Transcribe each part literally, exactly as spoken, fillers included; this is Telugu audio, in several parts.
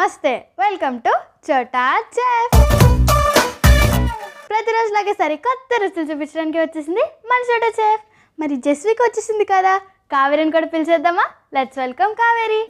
నమస్తే వెల్కమ్ టు చోటా చెఫ్. ప్రతిరోజు లాగే సరే కొత్త రుచులు చూపించడానికి వచ్చేసింది మన చోటా చెఫ్. మరి జస్వికి వచ్చేసింది కదా, కావేరిని కూడా పిలిచేద్దామా? Let's welcome Kaveri.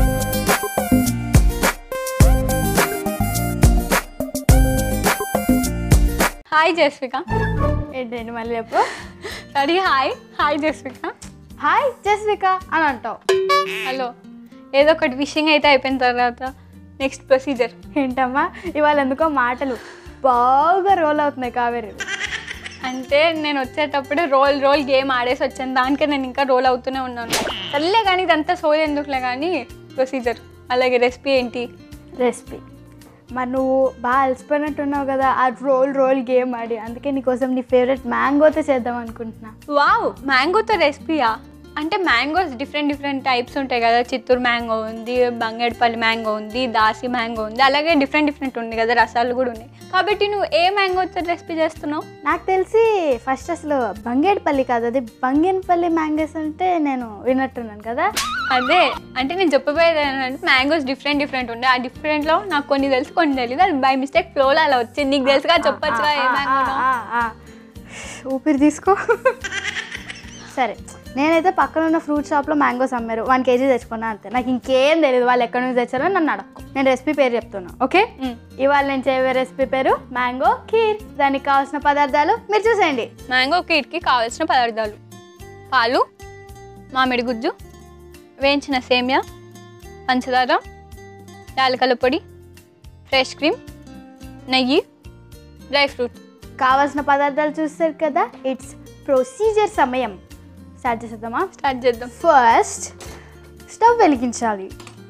Hi Jasvika. ఏంటండి మళ్ళీ చెప్పు. సరే hi hi Jasvika. Hi Jasvika అని అంటావు. హలో, ఏదో ఒకటి విషింగ్ అయితే అయిపోయిన తర్వాత నెక్స్ట్ ప్రొసీజర్ ఏంటమ్మా ఇవాళ ఎందుకో మాటలు బాగా రోల్ అవుతున్నాయి కావేరి. అంటే నేను వచ్చేటప్పుడే రోల్ రోల్ గేమ్ ఆడేసి వచ్చాను, దానికే నేను ఇంకా రోల్ అవుతూనే ఉన్నాను. సర్లే కానీ ఇదంతా సోల్ ఎందుకులే కానీ ప్రొసీజర్. అలాగే రెసిపీ ఏంటి? రెసిపీ మరి నువ్వు బాగా అలసిపోయినట్టున్నావు కదా ఆ రోల్ రోల్ గేమ్ ఆడి, అందుకే నీకోసం నీ ఫేవరెట్ మ్యాంగోతో చేద్దాం అనుకుంటున్నా. వావ్, మ్యాంగోతో రెసిపీయా? అంటే మ్యాంగోస్ డిఫరెంట్ డిఫరెంట్ టైప్స్ ఉంటాయి కదా. చిత్తూరు మ్యాంగో ఉంది, బంగేడుపల్లి మ్యాంగో ఉంది, దాసి మ్యాంగో ఉంది, అలాగే డిఫరెంట్ డిఫరెంట్ ఉంది కదా, రసాలు కూడా ఉన్నాయి. కాబట్టి నువ్వు ఏ మ్యాంగోతో రెసిపీ చేస్తున్నావు? నాకు తెలిసి ఫస్ట్ అసలు బంగేడుపల్లి కాదు, అది బంగేనపల్లి మ్యాంగోస్ అంటే నేను విన్నట్టున్నాను కదా. అదే అంటే నేను చెప్పబోయేది ఏంటంటే మ్యాంగోస్ డిఫరెంట్ డిఫరెంట్ ఉండే, ఆ డిఫరెంట్లో నాకు కొన్ని తెలుసు కొన్ని తెలియదు. అది బై మిస్టేక్ ఫ్లోలో అలా వచ్చింది. నీకు తెలుసుగా, చెప్పొచ్చుగా ఏ మ్యాంగో. ఊపిరి తీసుకో. సరే, నేనైతే పక్కన ఉన్న ఫ్రూట్ షాప్లో మ్యాంగోస్ అమ్మారు, వన్ కేజీ తెచ్చుకున్నా అంతే. నాకు ఇంకేం తెలియదు వాళ్ళు ఎక్కడి నుంచి తెచ్చారో నన్ను అడక్కు. నేను రెసిపీ పేరు చెప్తున్నా, ఓకే? ఇవాళ నేను చేయబోయే రెసిపీ పేరు మ్యాంగో ఖీర్. దానికి కావాల్సిన పదార్థాలు మీరు చూసేయండి. మ్యాంగో ఖీర్కి కావాల్సిన పదార్థాలు: పాలు, మామిడి గుజ్జు, వేయించిన సేమియా, పంచదార, యాలకల పొడి, ఫ్రెష్ క్రీమ్, నెయ్యి, డ్రై ఫ్రూట్. కావాల్సిన పదార్థాలు చూస్తారు కదా. ఇట్స్ ప్రొసీజర్ సమయం. స్టార్ట్ చేసేద్దామా? స్టార్ట్ చేద్దాం. ఫస్ట్ స్టవ్ వెలిగించాలి.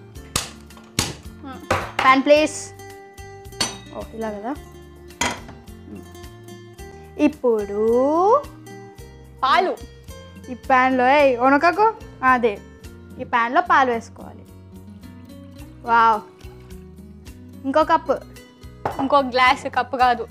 Pan place. ఓ ఇలా కదా. ఇప్పుడు పాలు ఈ ప్యాన్లో వనకకు అదే ఈ ప్యాన్లో పాలు వేసుకోవాలి. వావ్, ఇంకో కప్పు. ఇంకో గ్లాస్, కప్పు కాదు,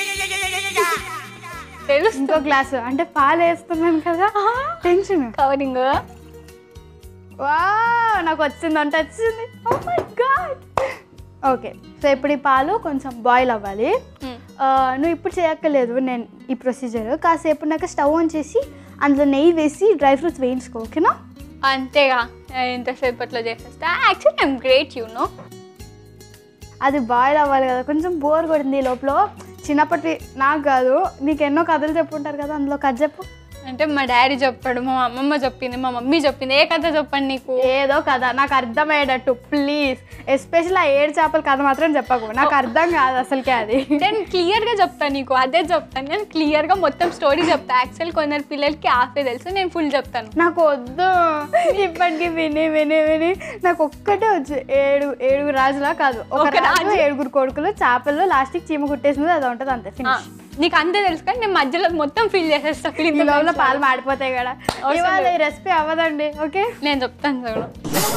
తెలుసు. ఇంకో గ్లాసు అంటే పాలు వేస్తున్నాను కదా, టెన్షన్. కవరింగ్. వా, నాకు వచ్చింది అంటే వచ్చింది. Oh my god. Okay, so ఇప్పుడు ఈ పాలు కొంచెం బాయిల్ అవ్వాలి. నువ్వు ఇప్పుడు చేయక్కర్లేదు, నేను ఈ ప్రొసీజర్ కాసేపు నాకు స్టవ్ ఆన్ చేసి అందులో నెయ్యి వేసి డ్రై ఫ్రూట్స్ వేయించుకో, ఓకేనా? అంతేగా, ఎంతసేపట్లో చేసేస్తా. Actually I'm great, you know. అది బాయిల్ అవ్వాలి కదా, కొంచెం బోర్ కొడింది లోపల. చిన్నప్పటి నాకు కాదు, నీకు ఎన్నో కథలు చెప్పుంటారు కదా, అందులో కథ చెప్పు. అంటే మా డాడీ చెప్పాడు, మా అమ్మమ్మ చెప్పింది, మా మమ్మీ చెప్పింది. ఏ కథ చెప్పండి నీకు? ఏదో కథ నాకు అర్థమయ్యేటట్టు ప్లీజ్. ఎస్పెషల్ ఆ ఏడు చేపల కథ మాత్రం చెప్పకు, నాకు అర్థం కాదు అసలుకే అది. నేను క్లియర్గా చెప్తాను నీకు, అదే చెప్తాను. నేను క్లియర్గా మొత్తం స్టోరీ చెప్తాను. యాక్చువల్ కొందరు పిల్లలకి హాఫే తెలుసు, నేను ఫుల్ చెప్తాను. నాకు వద్దు, ఇప్పటికి విని విని విని నాకు ఒక్కటే వచ్చు. ఏడు ఏడుగురు రాజులా కాదు, ఒక రాజు ఏడుగురు కొడుకులు, చేపల్లో లాస్ట్కి చీమ కుట్టేసింది, అది ఉంటుంది అంతే. ఫినిష్. నీకు అంతే తెలుసు కానీ నేను మధ్యలో మొత్తం ఫీల్ చేసేస్తాను. పాలు మాడిపోతాయి కదా. ఇవాళ ఈ రెసిపీ అవ్వదండి, ఓకే? నేను చెప్తాను చూడు.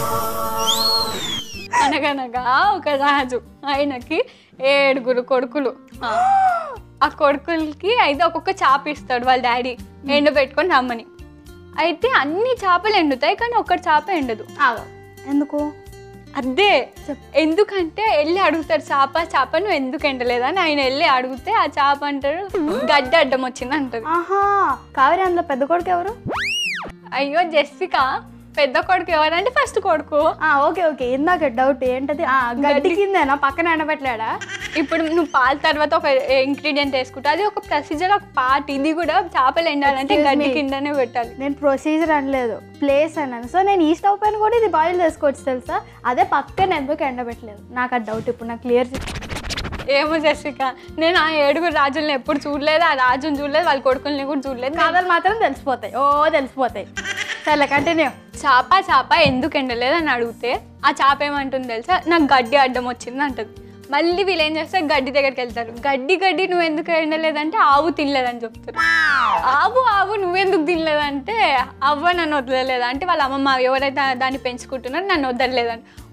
అనగనగా ఒక రాజు, ఆయనకి ఏడుగురు కొడుకులు. ఆ కొడుకులకి అయితే ఒక్కొక్క చేప ఇస్తాడు వాళ్ళ డాడీ, ఎండ పెట్టుకొని రమ్మని. అయితే అన్ని చేపలు ఎండుతాయి కానీ ఒక్కటి చేప ఎండదు. ఎందుకు? అదే ఎందుకంటే వెళ్ళి అడుగుతారు, చేప చేప నువ్వు ఎందుకు ఎండలేదని. ఆయన వెళ్ళి అడిగితే ఆ చేప అంటాడు గడ్డి అడ్డం వచ్చింది అంటది. ఆహా, కావేరి అందులో పెద్ద కొడుకు ఎవరు? అయ్యో జస్విక, పెద్ద కొడుకు ఎవరంటే ఫస్ట్ కొడుకు. ఓకే ఓకే, ఇందాక డౌట్ ఏంటది? గడ్డి కిందేనా, పక్కన ఎండబెట్టలేడా? ఇప్పుడు నువ్వు పాల తర్వాత ఒక ఇంగ్రీడియంట్ వేసుకుంటా, అది ఒక ప్రొసీజర్, ఒక పార్ట్. ఇది కూడా చేపలు ఎండాలంటే గడ్డి కిందనే పెట్టాలి. నేను ప్రొసీజర్ అనలేదు, ప్లేస్ అన్నాను. సో నేను ఈ స్టవ్ పైన కూడా ఇది బాయిల్ చేసుకోవచ్చు తెలుసా, అదే పక్కన ఎందుకు ఎండబెట్టలేదు నాకు ఆ డౌట్. ఇప్పుడు నాకు క్లియర్. ఏమో జస్విక, నేను ఆ ఏడుగురు రాజుల్ని ఎప్పుడు చూడలేదు, ఆ రాజుని చూడలేదు, వాళ్ళ కొడుకుల్ని కూడా చూడలేదు. కథలు మాత్రం తెలిసిపోతాయి, ఓ తెలిసిపోతాయి. సరే కంటిన్యూ. చేప చేప ఎందుకు ఎండలేదు అని అడిగితే ఆ చేప ఏమంటుంది తెలుసా, నాకు గడ్డి అడ్డం వచ్చింది అంటది. మళ్ళీ వీళ్ళు ఏం చేస్తారు, గడ్డి దగ్గరికి వెళ్తారు. గడ్డి గడ్డి నువ్వు ఎందుకు ఎండలేదంటే ఆవు తినలేదని చెప్తారు. ఆవు ఆవు నువ్వెందుకు తినలేదంటే అవ్వ నన్ను వదలలేదు అంటే వాళ్ళ అమ్మమ్మ ఎవరైతే దాన్ని పెంచుకుంటున్నారో నన్ను వదలలేదని.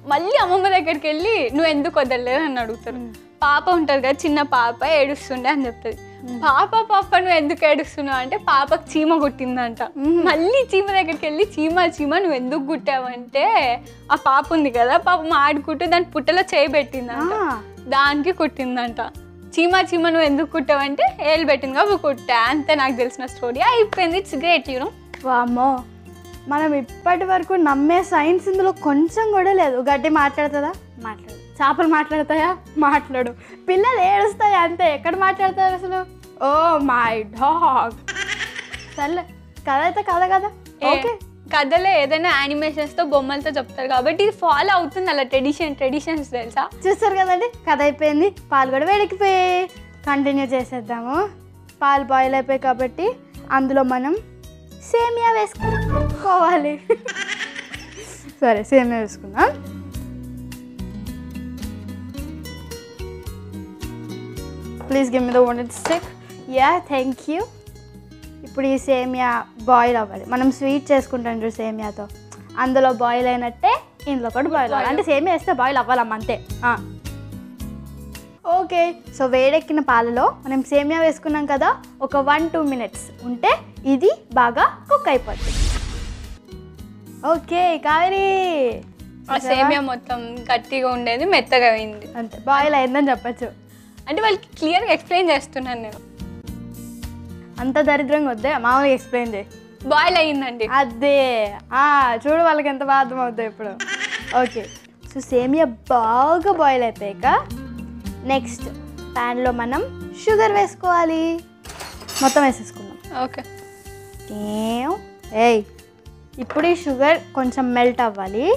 మళ్ళీ అమ్మమ్మ దగ్గరికి వెళ్ళి నువ్వు ఎందుకు వదలలేదు అని అడుగుతారు. పాప ఉంటుంది కదా, చిన్న పాప ఏడుస్తుండే అని చెప్తుంది. పాప పాప నువ్వు ఎందుకు ఏడుస్తున్నావు అంటే పాపకు చీమ కుట్టిందంట. మళ్ళీ చీమ దగ్గరికి వెళ్ళి చీమ చీమ నువ్వు ఎందుకు కుట్టావంటే ఆ పాప ఉంది కదా, పాప ఆడుకుంటూ దాని పుట్టలో చేయి పెట్టిందంట, దానికి కుట్టిందంట. చీమ చీమ నువ్వు ఎందుకు కుట్టావంటే ఏళ్ళు పెట్టింది కాబట్టి కుట్టా. అంతే నాకు తెలిసిన స్టోరీ, అయిపోయింది. It's great you know. వామ్మో, మనం ఇప్పటి వరకు నమ్మే సైన్స్ ఇందులో కొంచెం కూడా లేదు. గడ్డి మాట్లాడుతుందా? మాట్లాడు. చేపలు మాట్లాడతాయా? మాట్లాడు. పిల్లలు ఏడుస్తాయి అంతే, ఎక్కడ మాట్లాడతారు అసలు? Oh my dog. సర్లే, కథ అయితే కథ కదా. ఓకే, కథలో ఏదైనా యానిమేషన్స్తో బొమ్మలతో చెప్తారు కాబట్టి ఇది ఫాలో అవుతుంది అలా ట్రెడిషన్ ట్రెడిషన్స్ తెలుసా. చూస్తారు కదండి, కథ అయిపోయింది. పాలు కూడా వేడికిపోయి కంటిన్యూ చేసేద్దాము. పాలు బాయిల్ అయిపోయి కాబట్టి అందులో మనం సేమియా వేసుకోవాలి. సరే, సేమియా వేసుకుందాం. Please give me the one stick. Yeah, thank you. ఇప్పుడు ఈ సేమియా బాయిల్ అవ్వాలి. మనం స్వీట్ చేసుకుంటాం చూడు సేమియాతో, అందులో బాయిల్ అయినట్టే ఇందులో కూడా బాయిల్ అవ్వాలి. అంటే సేమియా వేస్తే బాయిల్ అవ్వాలమ్మ, అంతే. ఓకే, సో వేడెక్కిన పాలలో మనం సేమియా వేసుకున్నాం కదా, ఒక వన్ టూ మినిట్స్ ఉంటే ఇది బాగా కుక్ అయిపోతుంది. ఓకే కావేరి, సేమియా మొత్తం గట్టిగా ఉండేది మెత్తగా అయింది, అంతే బాయిల్ అయిందని చెప్పచ్చు. అంటే వాళ్ళకి క్లియర్గా ఎక్స్ప్లెయిన్ చేస్తున్నాను నేను. అంత దరిద్రంగా వద్దే, మామూలుగా ఎక్స్ప్లెయిన్ చేయి. బాయిల్ అయ్యిందండి అదే, చూడు వాళ్ళకి ఎంత బాగా అర్థం అవుతాయి ఇప్పుడు. ఓకే, సో సేమియా బాగా బాయిల్ అయిపోయాక నెక్స్ట్ ప్యాన్లో మనం షుగర్ వేసుకోవాలి. మొత్తం వేసేసుకుందాం. ఓకే, ఏయ్ ఇప్పుడు ఈ షుగర్ కొంచెం మెల్ట్ అవ్వాలి.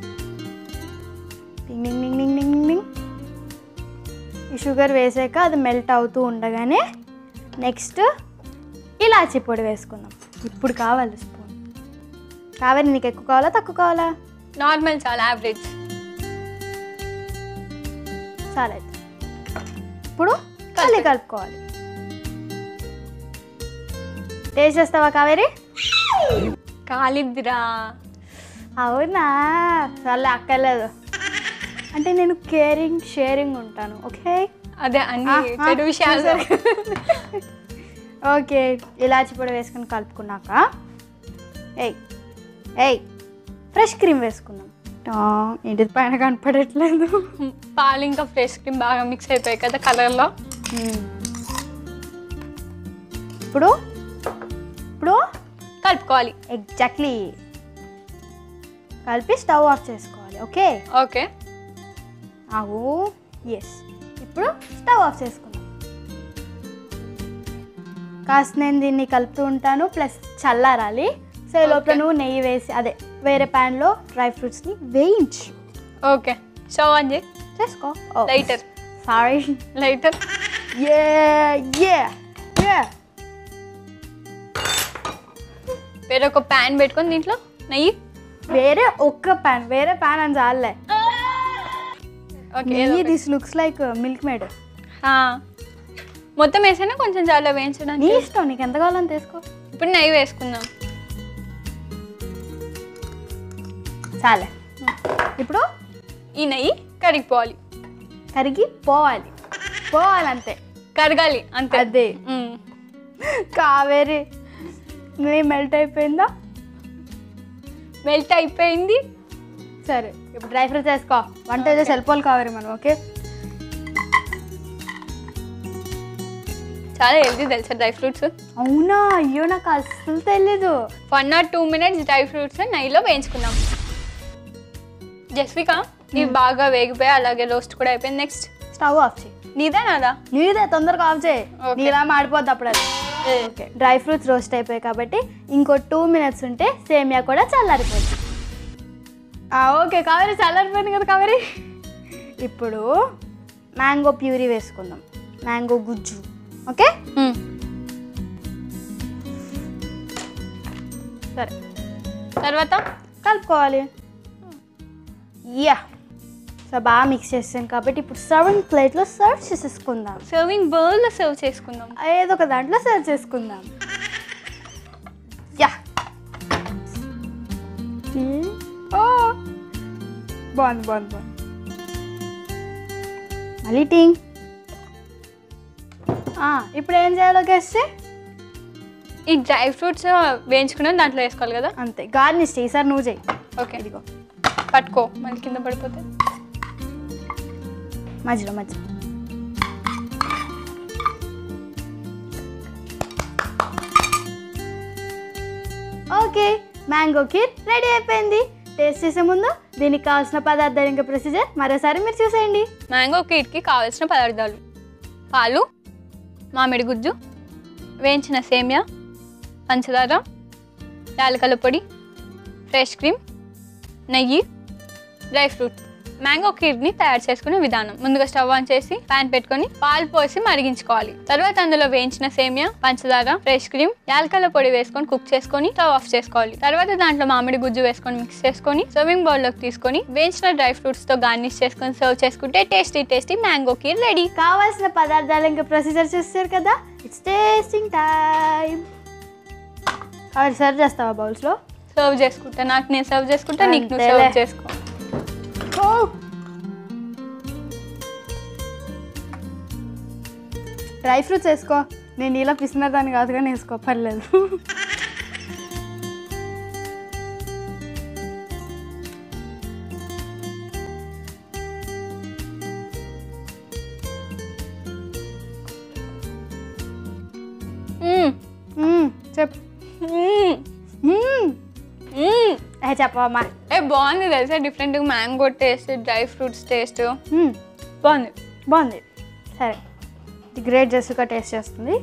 డింగ్ డింగ్ డింగ్ డింగ్ డింగ్ డింగ్. ఈ షుగర్ వేసాక అది మెల్ట్ అవుతూ ఉండగానే నెక్స్ట్ ఇలాచీ పొడి వేసుకుందాం. ఇప్పుడు కావాలి స్పూన్. కావాలి, నీకు ఎక్కువ కావాలా తక్కువ కావాలా? నార్మల్, చాలా యావరేజ్. చాలా అయితే ఇప్పుడు మళ్ళీ కలుపుకోవాలి. టేస్ట్ చేస్తావా కావేరి? కాలిద్దిరా. అవునా, చాలా అక్కర్లేదు. అంటే నేను కేరింగ్ షేరింగ్ ఉంటాను. ఓకే, అదే అన్ని చెడు విషయాలు. ఓకే, ఇలాచి పొడి వేసుకుని కలుపుకున్నాక ఏయ్ ఏయ్ ఫ్రెష్ క్రీమ్ వేసుకుందాం. ఏంటిది పైన కనపడట్లేదు? పాలు ఇంకా ఫ్రెష్ క్రీమ్ బాగా మిక్స్ అయిపోయాయి కదా కలర్లో. ఇప్పుడు ఇప్పుడు కలుపుకోవాలి. ఎగ్జాక్ట్లీ, కలిపి స్టవ్ ఆఫ్ చేసుకోవాలి. ఓకే ఓకే అవు ఎస్. ఇప్పుడు స్టవ్ ఆఫ్ చేసుకుందాం. కాస్త నేను దీన్ని కలుపుతూ ఉంటాను, ప్లస్ చల్లారాలి. సో ఈ లోపల నువ్వు నెయ్యి వేసి అదే వేరే ప్యాన్లో డ్రై ఫ్రూట్స్ని వేయించు. ఓకే, స్టవ్ ఆన్ చేయి, చేసుకో. లైటర్. Sorry, lighter. యే యే యే. వేరే ఒక ప్యాన్ పెట్టుకొని దీంట్లో నెయ్యి. వేరే ఒక్క ప్యాన్, వేరే ప్యాన్ అని చాలే. ఓకే, నెయ్యి this looks like milk made. మొత్తం వేసినా కొంచెం చాలా వేయించడానికి నీ ఇష్టం, నీకు ఎంత కావాలని తీసుకో. ఇప్పుడు నెయ్యి వేసుకుందాం. చాలే. ఇప్పుడు ఈ నెయ్యి కరిగిపోవాలి. కరిగి పోవాలి, పోవాలంతే, కరగాలి అంతే. అదే కావేరి, నెయ్యి మెల్ట్ అయిపోయిందా? మెల్ట్ అయిపోయింది. సరే, ఇప్పుడు డ్రై ఫ్రూట్స్ వేసుకో. వంట చేసి వెళ్ళిపోవాలి కావేరి మనం. ఓకే, చాలా హెల్తీ తెలుసా డ్రై ఫ్రూట్స్. అవునా? అయ్యో, నాకు అస్సలు తెలీదు. One or two minutes dry fruits నెయ్యిలో వేయించుకుందాం. జస్విక, ఇవి బాగా వేగిపోయి అలాగే రోస్ట్ కూడా అయిపోయింది. నెక్స్ట్ స్టవ్ ఆఫ్ చేయి. నీదే నాదా? నీదే, తొందరగా ఆఫ్ చేయి. నీలా మాడిపోద్ది అప్పుడు అది. ఓకే, డ్రై ఫ్రూట్స్ రోస్ట్ అయిపోయాయి కాబట్టి ఇంకో టూ మినిట్స్ ఉంటే సేమియా కూడా చల్లారిపోతుంది. ఓకే కావేరి, చల్లారిపోయింది కదా కావేరి. ఇప్పుడు మ్యాంగో ప్యూరీ వేసుకుందాం, మ్యాంగో గుజ్జు. ఓకే, సరే, తర్వాత కలుపుకోవాలి. యా, సో బాగా మిక్స్ చేస్తాం కాబట్టి ఇప్పుడు సర్వింగ్ ప్లేట్లో సర్వ్ చేసేసుకుందాం. సర్వింగ్ బౌల్లో సర్వ్ చేసుకుందాం. ఏదో ఒక దాంట్లో సర్వ్ చేసుకుందాం. యా, బాగుంది బాగుంది బాగుంది మళ్ళీ టింగ్. ఇప్పుడు ఏం చేయాలో గెస్ట్? ఈ డ్రై ఫ్రూట్స్ వేయించుకుని దాంట్లో వేసుకోవాలి కదా? అంతే. గార్నిష్ చేయి సార్, నువ్వు చేయి. ఓకే ఇదిగో పట్టుకో, మళ్ళీ కింద పడిపోతే. మధ్యలో మధ్య ఓకే, మ్యాంగో కీర్ రెడీ అయిపోయింది. టేస్ట్ చేసే ముందు దీనికి కావాల్సిన పదార్థాలు ఇంకా ప్రొసీజర్ మరోసారి మీరు చూసేయండి. మ్యాంగో కీర్కి కావాల్సిన పదార్థాలు: పాలు, మామిడి గుజ్జు, వేయించిన సేమియా, పంచదార, యాలకల పొడి, ఫ్రెష్ క్రీమ్, నెయ్యి, డ్రై ఫ్రూట్. మ్యాంగో కీర్ని తయారు చేసుకునే విధానం: ముందుగా స్టవ్ ఆన్ చేసి ప్యాన్ పెట్టుకొని పాలు పోసి మరిగించుకోవాలి. తర్వాత అందులో వేయించిన సేమియా, పంచదార, ఫ్రెష్ క్రీమ్, యాలకల పొడి వేసుకొని కుక్ చేసుకొని స్టవ్ ఆఫ్ చేసుకోవాలి. తర్వాత దాంట్లో మామిడి గుజ్జు వేసుకొని మిక్స్ చేసుకొని సర్వింగ్ బౌల్ లోకి తీసుకొని వేయించిన డ్రై ఫ్రూట్స్ తో గార్నిష్ చేసుకొని సర్వ్ చేసుకుంటే tasty tasty mango kheer ready. కావాల్సిన పదార్థాలు ఇంకా ప్రొసీజర్ చూస్తారు కదా, ఇట్స్ టేస్టింగ్ టైం. అవి సర్వ్ చేస్తావా బౌల్స్ లో? సర్వ్ చేసుకుంటా, నాకు నేను సర్వ్ చేసుకుంటా, నీకు నువ్వు సర్వ్ చేసుకో. డ్రై ఫ్రూట్స్ వేసుకో, నేను ఇలా పిసినదాన్ని కాదు కానీ వేసుకో, పర్లేదు. చెప్పు. చెప్పమ్మా. ఏ బాగుంది తెలుసా, డిఫరెంట్గా mango taste, dry fruits taste బాగుంది బాగుంది. సరే, గ్రేట్ జెసికా టేస్ట్ చేస్తుంది.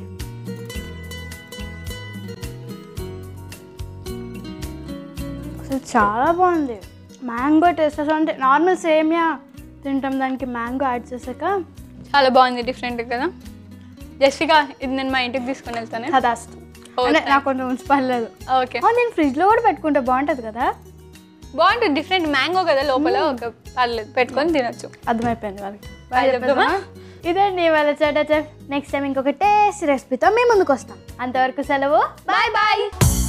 అసలు చాలా బాగుంది. మ్యాంగో టేస్ట్ అసలు అంటే నార్మల్ సేమియా తింటాం, దానికి మ్యాంగో యాడ్ చేసాక చాలా బాగుంది, డిఫరెంట్ కదా. జెసికా, ఇది నేను మా ఇంటికి తీసుకొని వెళ్తాను కదా. నాకు కొంచెం ఉంచి పర్లేదు. ఓకే, నేను ఫ్రిడ్జ్లో కూడా పెట్టుకుంటే బాగుంటుంది కదా. బాగుంటుంది, డిఫరెంట్ మ్యాంగో కదా, లోపల ఒక పర్లేదు పెట్టుకొని తినొచ్చు. అర్థమైపోయింది వాళ్ళకి. ఇదండి వాళ్ళ చెఫ్. నెక్స్ట్ టైం ఇంకొక టేస్ట్ రెసిపీతో మేము ముందుకు వస్తాం. అంతవరకు సెలవు, బాయ్ బాయ్.